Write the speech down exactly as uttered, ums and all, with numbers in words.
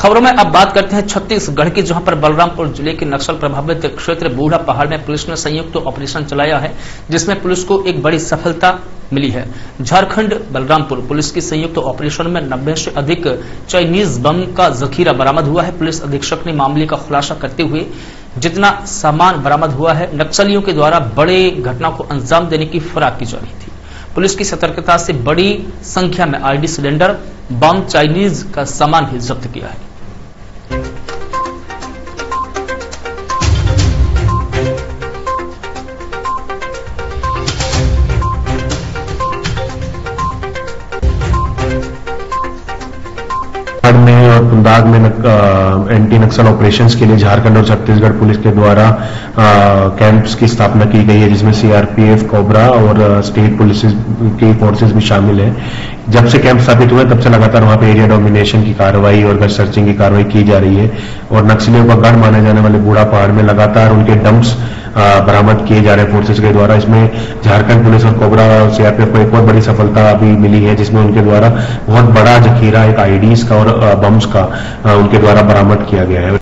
खबरों में अब बात करते हैं छत्तीसगढ़ की, जहां पर बलरामपुर जिले के नक्सल प्रभावित क्षेत्र बूढ़ा पहाड़ में पुलिस ने संयुक्त तो ऑपरेशन चलाया है, जिसमें पुलिस को एक बड़ी सफलता मिली है। झारखंड बलरामपुर पुलिस की संयुक्त ऑपरेशन में नब्बे से अधिक चाइनीज बम का जखीरा बरामद हुआ है। पुलिस अधीक्षक ने मामले का खुलासा करते हुए जितना सामान बरामद हुआ है, नक्सलियों के द्वारा बड़े घटना को अंजाम देने की फिराक की जा रही थी। पुलिस की सतर्कता से बड़ी संख्या में आईडी सिलेंडर, बम, चाइनीज का सामान भी जब्त किया है। में और पुंदाग में एंटी नक्सल ऑपरेशंस के लिए झारखंड और छत्तीसगढ़ पुलिस के द्वारा कैंप्स की स्थापना की गई है, जिसमें सीआरपीएफ, कोबरा और स्टेट पुलिस की फोर्सेस भी शामिल है। जब से कैंप स्थापित हुए तब से लगातार वहां पे एरिया डोमिनेशन की कार्रवाई और गश्त सर्चिंग की कार्रवाई की जा रही है और नक्सलियों का गढ़ माने जाने वाले बूढ़ा पहाड़ में लगातार उनके डंप्स बरामद किए जा रहे हैं फोर्सेस के द्वारा। इसमें झारखंड पुलिस और कोबरा और सीआरपीएफ को एक बहुत बड़ी सफलता अभी मिली है, जिसमें उनके द्वारा बहुत बड़ा जखीरा एक आईडीज का और बम्स का उनके द्वारा बरामद किया गया है।